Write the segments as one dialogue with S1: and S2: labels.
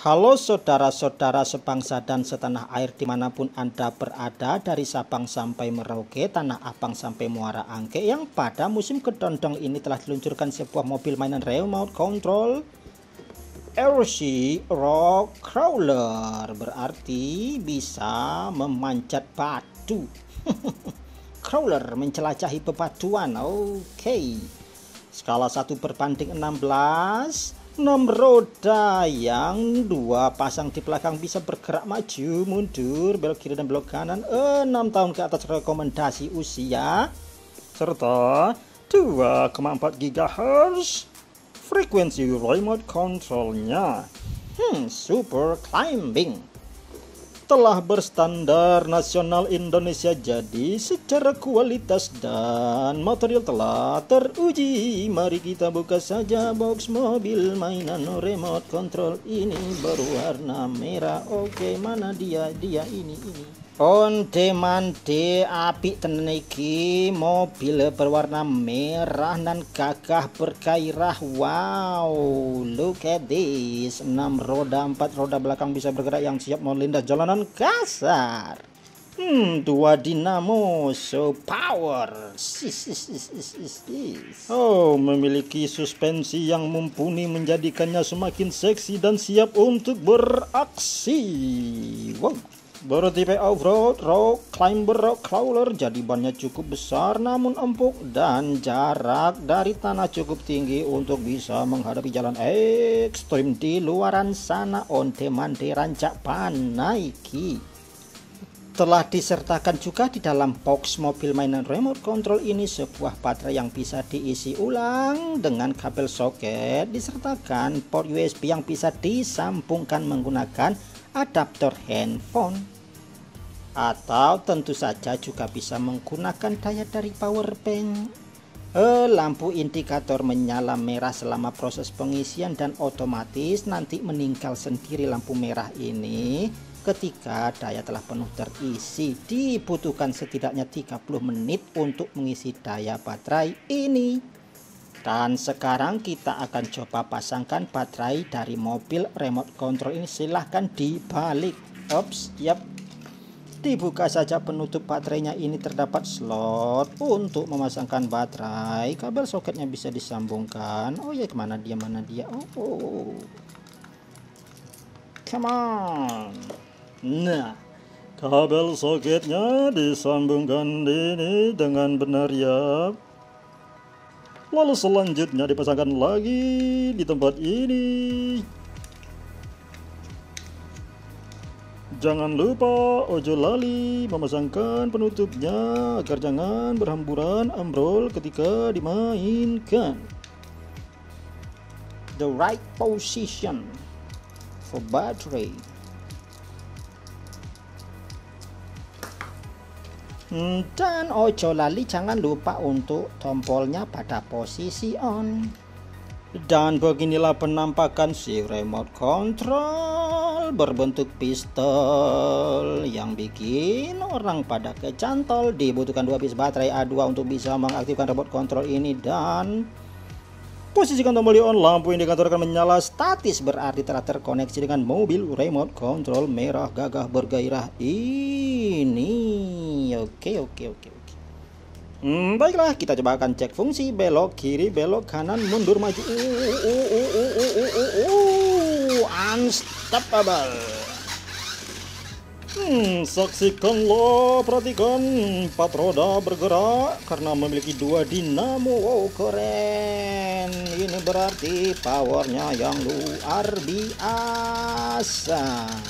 S1: Halo saudara-saudara sebangsa dan setanah air dimanapun Anda berada, dari Sabang sampai Merauke, Tanah Abang sampai Muara Angke, yang pada musim kedondong ini telah diluncurkan sebuah mobil mainan remote control RC Rock Crawler, berarti bisa memanjat batu. Crawler menjelajahi bebatuan. Oke. Skala 1/16, 6 roda yang 2 pasang di belakang, bisa bergerak maju, mundur, belok kiri dan belok kanan, 6 tahun ke atas rekomendasi usia, serta 2,4 GHz frekuensi remote controlnya. Super climbing. Telah berstandar nasional Indonesia, jadi secara kualitas dan material telah teruji. Mari kita buka saja box mobil mainan remote control ini berwarna merah. Oke, mana dia ini. Onde-mande apik tenan iki, mobil berwarna merah dan gagah bergairah. Wow, look at this. 6 roda, 4 roda belakang bisa bergerak yang siap melindas jalanan kasar. 2 dinamo, so power. Memiliki suspensi yang mumpuni menjadikannya semakin seksi dan siap untuk beraksi. Wow. Bertipe off-road, rock climber, rock crawler, jadi bannya cukup besar namun empuk dan jarak dari tanah cukup tinggi untuk bisa menghadapi jalan ekstrim di luaran sana. Onde-mande rancak panaiki. Telah disertakan juga di dalam box mobil mainan remote control ini sebuah baterai yang bisa diisi ulang dengan kabel soket, disertakan port USB yang bisa disambungkan menggunakan adaptor handphone, atau tentu saja juga bisa menggunakan daya dari power bank. Lampu indikator menyala merah selama proses pengisian dan otomatis nanti meninggal sendiri lampu merah ini ketika daya telah penuh terisi. Dibutuhkan setidaknya 30 menit untuk mengisi daya baterai ini. Dan sekarang kita akan coba pasangkan baterai dari mobil remote control ini. Silahkan dibalik. Dibuka saja penutup baterainya. Ini terdapat slot untuk memasangkan baterai. Kabel soketnya bisa disambungkan. Oh ya, kemana dia, come on. Nah, kabel soketnya disambungkan ini dengan benar ya. Lalu selanjutnya dipasangkan lagi di tempat ini. Jangan lupa ojo lali memasangkan penutupnya agar jangan berhamburan ambrol ketika dimainkan. The right position for battery. Dan ojo lali jangan lupa untuk tombolnya pada posisi on. Dan beginilah penampakan si remote control berbentuk pistol yang bikin orang pada kecantol. Dibutuhkan 2 piece baterai A2 untuk bisa mengaktifkan remote control ini, dan posisikan tombol di on. Lampu indikator akan menyala statis, berarti telah terkoneksi dengan mobil remote control merah gagah bergairah ini. Oke. Baiklah, kita coba akan cek fungsi belok kiri, belok kanan, mundur, maju. Unstoppable. Saksikanlah, perhatikan, 4 roda bergerak karena memiliki 2 dinamo. Wow, keren. Ini berarti powernya yang luar biasa.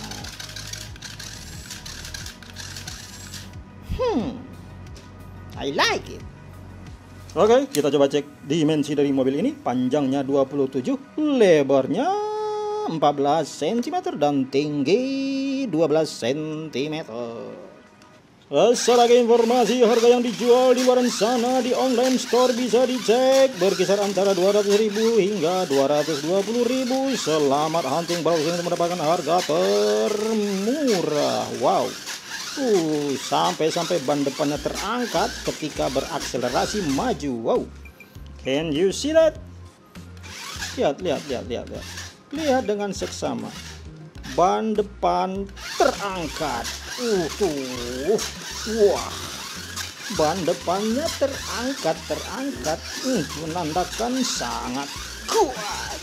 S1: I like it. Oke, kita coba cek dimensi dari mobil ini. Panjangnya 27, lebarnya 14 cm dan tinggi 12 cm. Sebagai informasi, harga yang dijual di luar sana di online store bisa dicek berkisar antara 200.000 hingga 220.000. Selamat hunting browsing untuk mendapatkan harga termurah. Wow. Sampai ban depannya terangkat ketika berakselerasi maju. Wow. Can you see that? Lihat dengan seksama. ban depan terangkat. Tuh, wah, ban depannya terangkat, menandakan sangat kuat.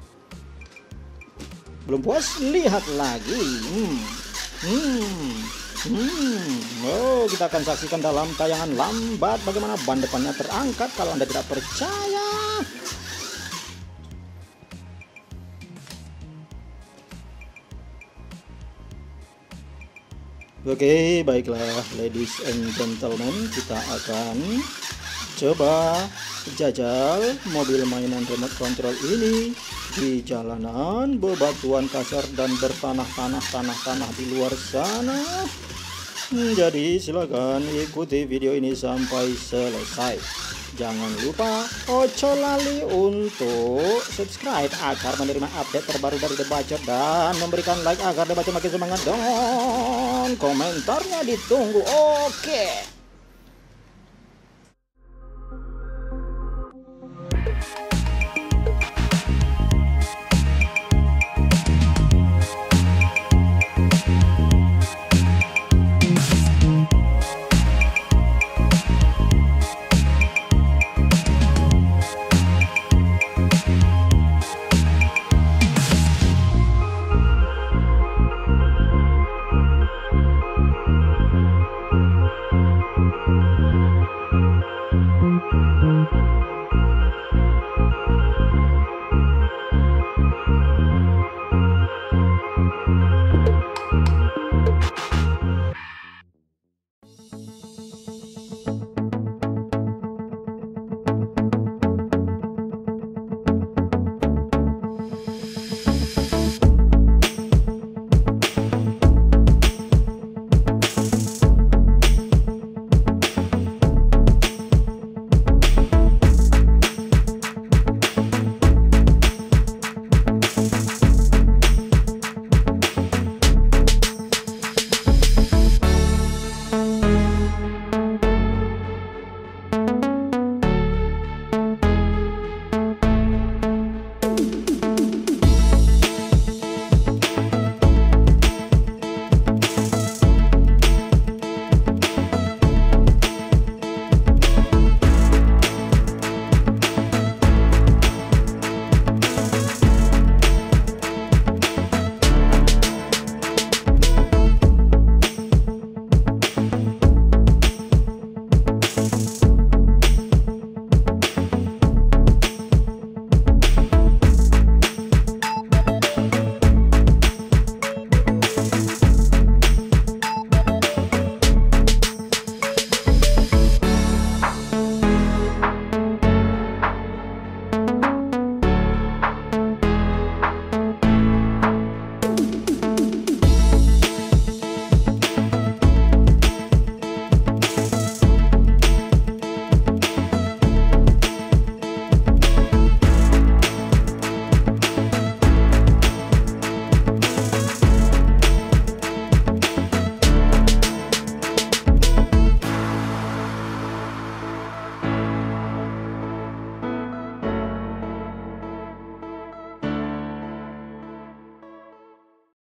S1: Belum puas, lihat lagi. Oh, kita akan saksikan dalam tayangan lambat bagaimana ban depannya terangkat kalau Anda tidak percaya. Oke, baiklah ladies and gentlemen, kita akan coba jajal mobil mainan remote control ini di jalanan bebatuan kasar dan bertanah di luar sana. Jadi silakan ikuti video ini sampai selesai. Jangan lupa ojo lali untuk subscribe agar menerima update terbaru dari The Bacot, dan memberikan like agar The Bacot makin semangat, dan komentarnya ditunggu. Oke.